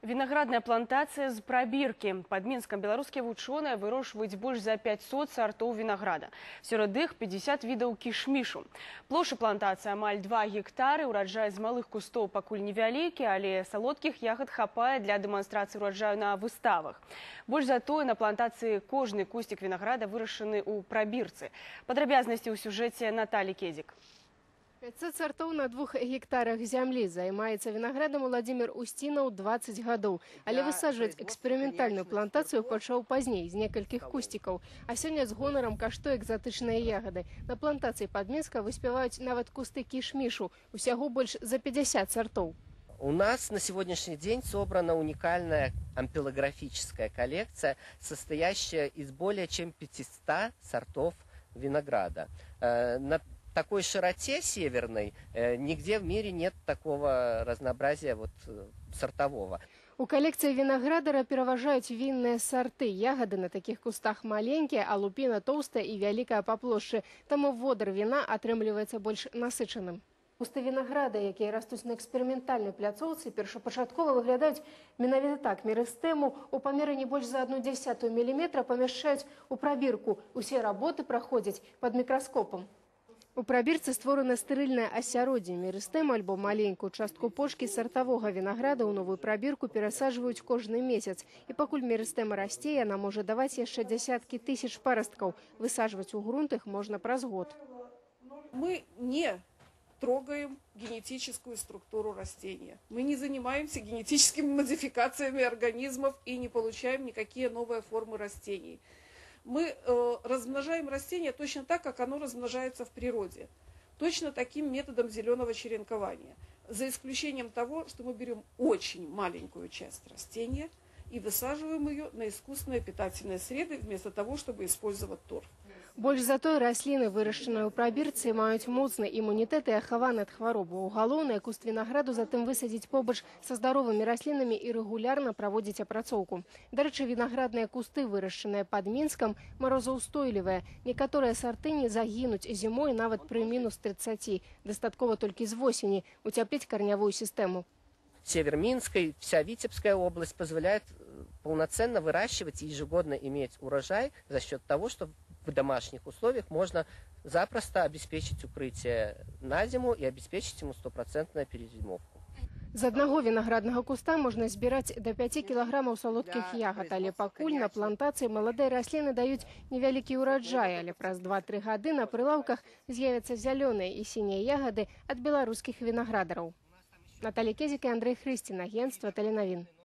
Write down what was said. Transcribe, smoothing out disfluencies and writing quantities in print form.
Виноградная плантация з пробірки. Под Минском белорусские ученые выращивают больше за 500 сортов винограда. Сярод іх 50 видов кишмишу. Площа плантации амаль 2 гектары. Урожай из малых кустов пакуль невялікі, але солодких ягод хапае для демонстрации урожаю на выставах. Больш за тое, на плантации кожны кустик винограда вырашаны у пробірцы. Падрабязнасці ў сюжэце Натальи Кезик. 500 сортов на 2 гектарах земли. Займаецца виноградом Владимир Устинов 20 годов. Але высаживать экспериментальную плантацию пачаў пазней, з некалькіх кустиков. А сегодня с гонором каштуе экзотычныя ягоды. На плантации под Минска выспеваюць нават кусты кишмишу. Усяго больше за 50 сортов. У нас на сегодняшний день собрана уникальная ампелографическая коллекция, состоящая из более чем 500 сортов винограда. На такой широте северной нигде в мире нет такого разнообразия сортового. У коллекции виноградара пераважаюць винные сорты. Ягоды на таких кустах маленькие, а лупина толстая и великая по площади. Тому водар вина атрымліваецца больш насычаным. Кусты винограда, якія растуць на экспериментальной пляцоўцы, першапачаткова выглядаюць менавіта так. Мерыстэму у памеры не больш за 0,1 мм памяшчаюць у пробірку. Усе работы праходзяць под микроскопом. У пробірцы створана стэрыльнае асяроддзе. Мерыстэму альбо маленькую частку почкі сартавога винограда ў новую пробірку перасаджваюць кожны месяц. І пакуль мерыстэма расце, яна можа даваць яшчэ дзясяткі тысяч парасткаў. Высаджваць у грунт іх можна праз год. Мы не трогаем генетическую структуру растения. Мы не занимаемся генетическими модификациями организмов и не получаем никакие новые формы растений. Мы размножаем растения точно так, как оно размножается в природе. Точно таким методом зеленого черенкования. За исключением того, что мы берем очень маленькую часть растения и высаживаем ее на искусственные питательные среды, вместо того, чтобы использовать торф. Больш за тое, расліны, вырашчаныя ў пробірцы, маюць моцны імунітэт і ахаваны ад хваробаў. Галоўнае, куст винограду затым высадзіць побач са здаровымі раслінамі і рэгулярна праводзіць апрацоўку. Дарэчы, виноградныя кусты, вырашчаныя пад Мінскам, марозаўстойлівыя. Некаторыя сорты не загінуць зімой нават пры мінус 30. Дастаткова толькі з восені уцяпліць карнявую сістэму. Север Минска и вся Витебская область позволяет полноценно выращивать и ежегодно иметь урожай за счет того, что в домашних условиях можно запросто обеспечить укрытие на зиму и обеспечить ему 100% перезимовку. З аднаго виноградного куста можна збіраць до 5 кілаграмаў салодкіх ягод, але пакуль на плантацыі маладыя расліны даюць невялікі ўраджай, але праз 2-3 гады на прылаўках з'явяцца зялёныя і сінія ягоды ад беларускіх виноградараў. Наталья Кезик и Андрей Христин, агентство Теленовин.